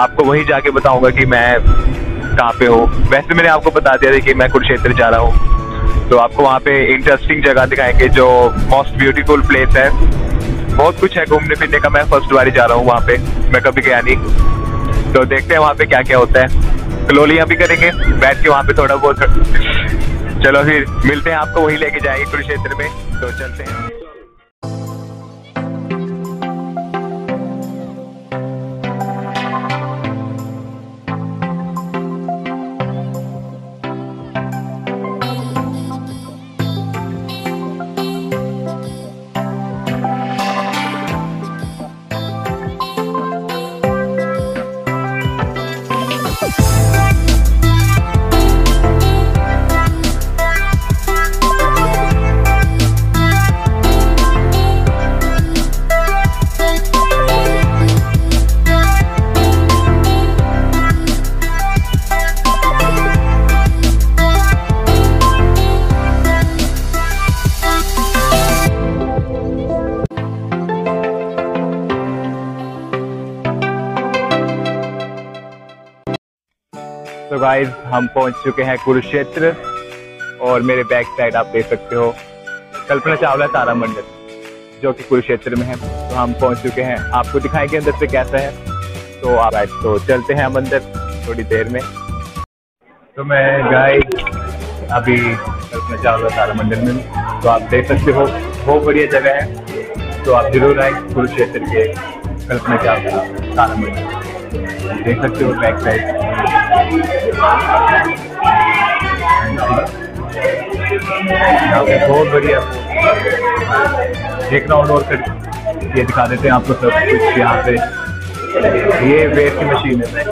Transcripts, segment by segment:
आपको वहीं जाके बताऊंगा कि मैं कहाँ पे हूँ। वैसे मैंने आपको बता दिया था कि मैं कुरुक्षेत्र जा रहा हूँ, तो आपको वहाँ पे इंटरेस्टिंग जगह दिखाएंगे जो मोस्ट ब्यूटीफुल प्लेस है। बहुत कुछ है घूमने फिरने का। मैं फर्स्ट बार ही जा रहा हूँ वहाँ पे, मैं कभी गया नहीं, तो देखते हैं वहाँ पे क्या क्या होता है। कलोलियाँ भी करेंगे बैठ के वहाँ पे थोड़ा बहुत। चलो फिर मिलते हैं, आपको वहीं लेके जाएंगे कुरुक्षेत्र में, तो चलते हैं। तो गाइस हम पहुंच चुके हैं कुरुक्षेत्र, और मेरे बैक साइड आप देख सकते हो कल्पना चावला तारा मंदिर जो कि कुरुक्षेत्र में है। तो हम पहुंच चुके हैं, आपको दिखाएंगे अंदर से कैसा है। तो आप तो चलते हैं मंदिर थोड़ी देर में। तो मैं गाइस अभी कल्पना चावला तारा मंदिर में, तो आप देख सकते हो बहुत बढ़िया जगह है। तो आप जरूर आए कुरुक्षेत्र के कल्पना चावला तारा मंदिर, देख सकते हो बैक साइड। यहाँ पे बहुत बढ़िया एक राउंड और कर ये दिखा देते हैं आपको सब कुछ। यहाँ पे ये वेट की मशीन है,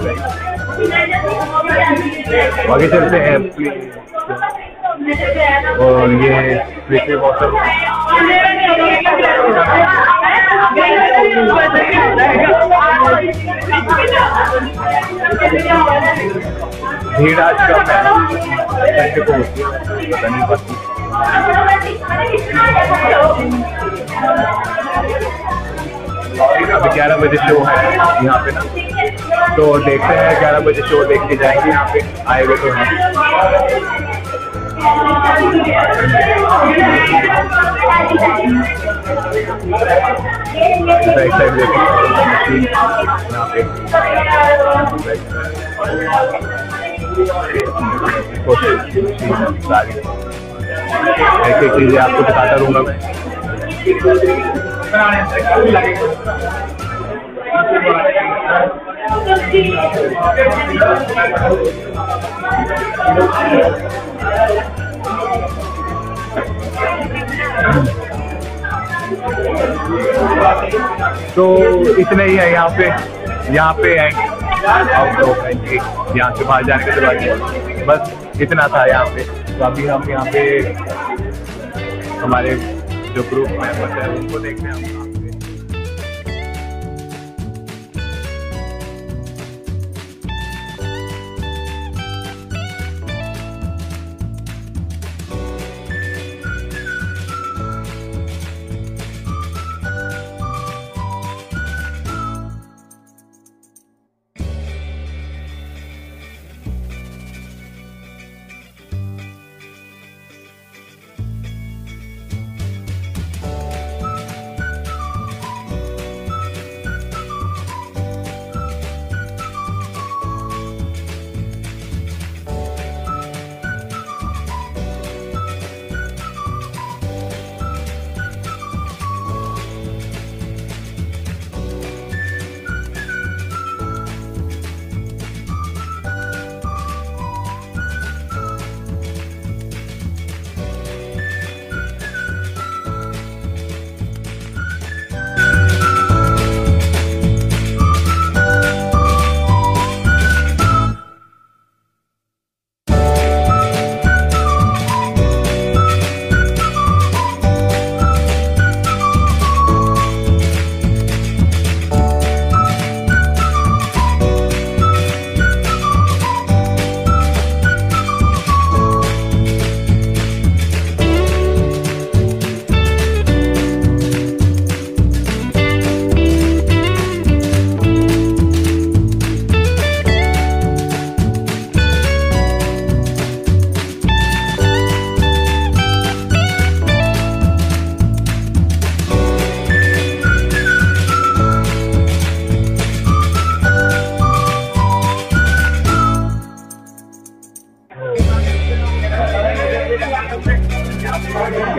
आगे चलते हैं। और ये लिक्विड वाटर, भीड़ आज कम है, घंटे को होती है पता नहीं पड़ती। अभी 11 बजे शो है यहाँ पे ना, तो देखते हैं 11 बजे शो देख के जाएंगे। यहाँ पे आए हुए तो हैं। बैक साइड देखिए यहाँ पे सारी ऐसी चीजें आपको दिखाता रहूंगा मैं। तो इतना ही है यहाँ पे यहाँ से बाहर जाने के दरवाजे, बस इतना था यहाँ पे। तो अभी हम यहाँ पे हमारे जो ग्रुप मेंबर्स हैं उनको देखते हैं।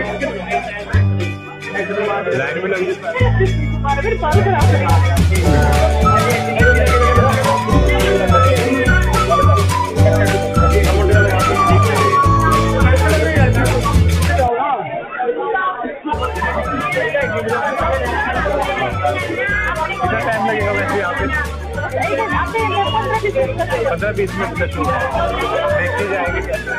लाइन में लगी कितना टाइम लगेगा वैसे यहाँ पे? 15-20 मिनट तक देखते जाएंगे कैसे।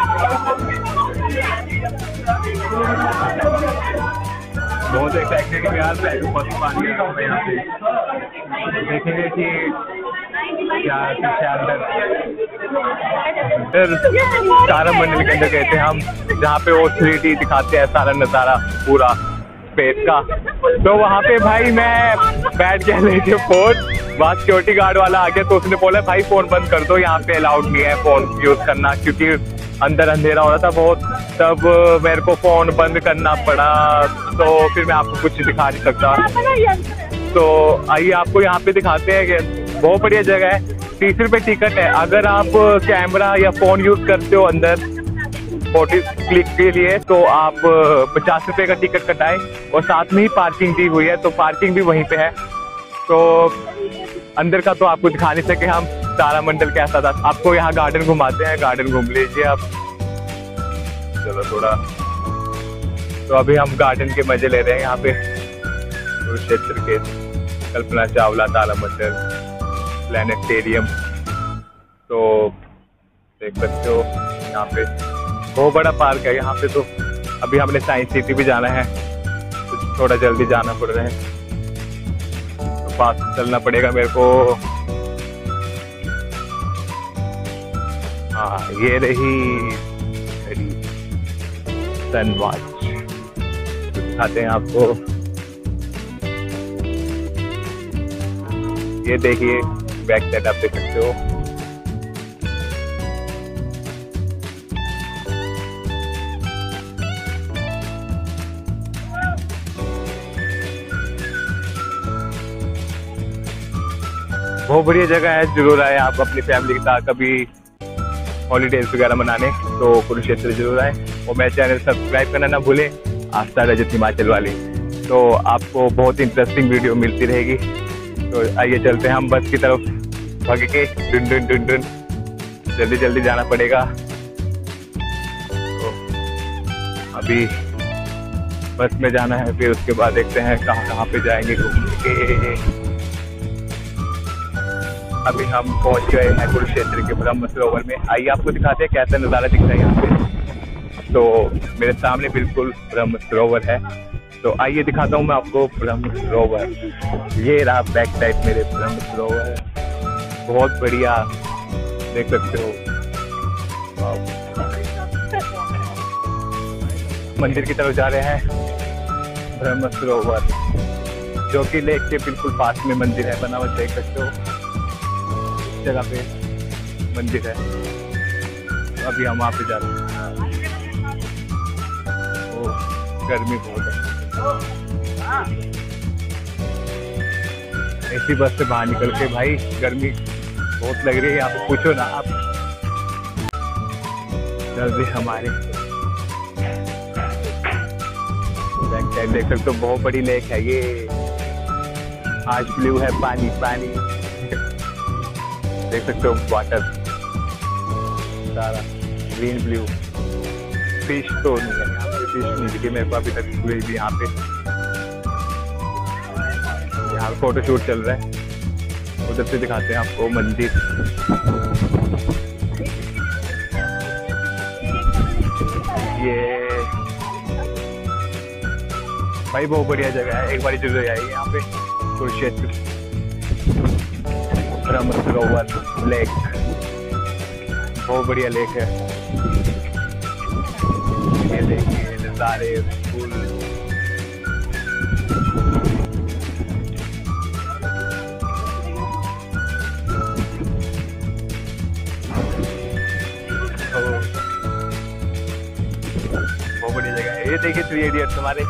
बहुत एक्साइटेड है यार, बहुत पानी लगा हुआ है यहाँ पे। देखेंगे कि क्या अंदर तारा मंडल के अंदर गए थे हम, जहाँ पे वो 3D दिखाते हैं सारा नज़ारा पूरा स्पेस का। तो वहाँ पे भाई मैं बैठ गया लेके फोन, वहाँ सिक्योरिटी गार्ड वाला आ गया तो उसने बोला भाई फोन बंद कर दो, यहाँ पे अलाउड नहीं है फोन यूज करना, क्योंकि अंदर अंधेरा हो रहा था बहुत। तब मेरे को फोन बंद करना पड़ा, तो फिर मैं आपको कुछ दिखा नहीं सकता। तो आइए आपको यहाँ पे दिखाते हैं कि बहुत बढ़िया जगह है। 30 रुपये टिकट है। अगर आप कैमरा या फोन यूज करते हो अंदर फोटो क्लिक के लिए तो आप 50 रुपये का टिकट कटाएं, और साथ में ही पार्किंग दी हुई है, तो पार्किंग भी वहीं पे है। तो अंदर का तो आपको दिखा नहीं सके हम तारामंडल कैसा था। आपको यहाँ गार्डन घुमाते हैं, गार्डन घूम लीजिए आप। चलो थोड़ा, तो अभी हम गार्डन के मजे ले रहे हैं यहाँ पे कुरुक्षेत्र के। कल्पना चावला तारामंडल प्लानेटेरियम, तो देख सकते हो यहाँ पे बहुत बड़ा पार्क है यहाँ पे। तो अभी हमने साइंस सिटी भी जाना है, तो थोड़ा जल्दी जाना पड़ रहा है, तो पास चलना पड़ेगा मेरे को। हाँ ये रही मेरी सन वॉच, दिखाते हैं आपको। ये देखिए बैक साइड आप देख सकते हो। बहुत बढ़िया जगह है, जरूर आए आप अपनी फैमिली के साथ कभी हॉलीडेज वगैरह मनाने, तो कुरुक्षेत्र जरूर आए। और मेरे चैनल सब्सक्राइब करना ना भूलें, R रजत हिमाचल वाली, तो आपको बहुत इंटरेस्टिंग वीडियो मिलती रहेगी। तो आइए चलते हैं हम बस की तरफ, भाग के डुन डुन डुन डुन, जल्दी जल्दी जाना पड़ेगा। तो अभी बस में जाना है, फिर उसके बाद देखते हैं कहाँ कहाँ पे जाएंगे घूमने के। अभी हम पहुंच गए हैं कुरुक्षेत्र के ब्रह्म सरोवर में। आइए आपको दिखाते हैं कैसा नज़ारा दिख रहा है यहाँ पे। तो मेरे सामने बिल्कुल ब्रह्म सरोवर है, तो आइए दिखाता हूँ मैं आपको ब्रह्म सरोवर। ये रहा बैक साइड मेरे ब्रह्म सरोवर, बहुत बढ़िया देख सकते हो। मंदिर की तरफ जा रहे हैं, ब्रह्म सरोवर जो कि लेक के बिल्कुल पास में मंदिर है बना हुआ, देख सकते हो। जगह पे मंदिर है, तो अभी हम वहाँ पे जा रहे हैं। ओ गर्मी बहुत है, ऐसी बस से बाहर निकल के भाई गर्मी बहुत लग रही है यहाँ पे, पूछो ना आप। जल्दी हमारे बैक साइड देख सकते हो, बहुत बड़ी लेक है ये। आज ब्लू है पानी पानी, देख सकते हो वाटर सारा ग्रीन ब्लू। फिश तो नहीं है यहाँ पे, फिश नहीं दिखी मेरे को अभी तक पूरी भी यहाँ पे। यहाँ फोटो शूट चल रहा है, उधर से दिखाते हैं आपको मंदिर। ये भाई बहुत बढ़िया जगह है, एक बार जरूर आइए यहाँ पे कुरुक्षेत्र ब्रह्म सरोवर लेक, बहुत बढ़िया लेक है। ये देखिए नज़ारे, फूल। बहुत बढ़िया जगह है। ये देखिए 3 इडियट्स हमारे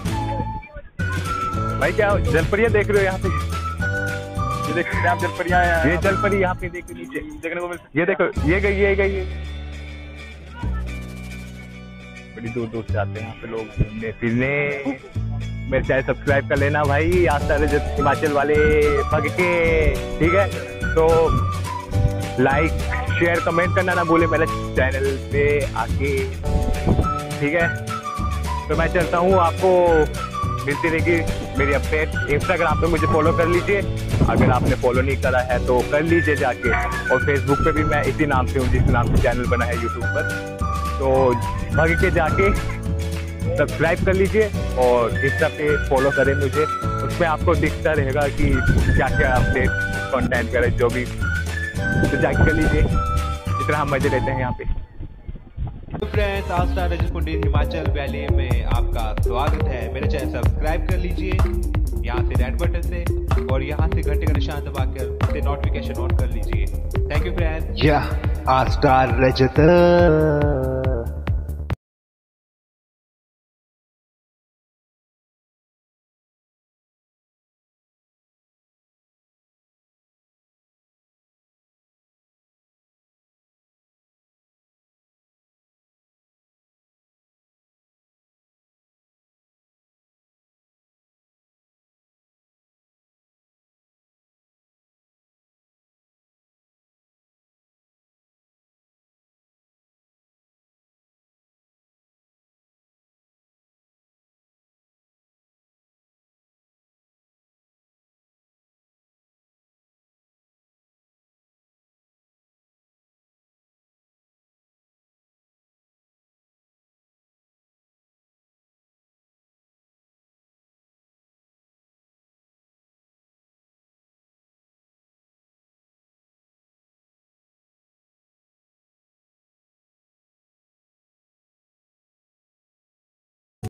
भाई, क्या जलपरिया देख रहे हो यहाँ पे? ये देख सकते हैं आप जलपरिया, ये जलपरी यहाँ पे देखो नीचे देखने को मिल। ये देखो ये गई बड़ी दूर दूर से आते हैं यहाँ पे लोग घूमने फिरने। मेरे चैनल सब्सक्राइब कर लेना भाई, आस्था रजत हिमाचल वाले भग के, ठीक है। तो लाइक शेयर कमेंट करना ना भूले मेरे चैनल पे आके, ठीक है। तो मैं चलता हूँ, आपको मिलती रहेगी मेरी अपडेट। इंस्टाग्राम पे मुझे फॉलो कर लीजिए, अगर आपने फॉलो नहीं करा है तो कर लीजिए जाके। और फेसबुक पे भी मैं इसी नाम से हूँ, जिस नाम से चैनल बना है यूट्यूब पर। तो भाग के जाके सब्सक्राइब कर लीजिए और इंस्टा पे फॉलो करें मुझे, उसमें आपको दिखता रहेगा कि क्या क्या अपडेट कंटेंट करें जो भी, तो जाके कर लीजिए, जितना हम मजे लेते हैं यहाँ पे। तो फ्रेंड्स, आस्था रजत हिमाचल वैली में आपका स्वागत है। मेरे चैनल सब्सक्राइब कर लीजिए यहाँ से रेड बटन से, और यहाँ से घंटे का निशान दबाकर उसे नोटिफिकेशन ऑन कर लीजिए। Thank you friends. Aastha Rajat.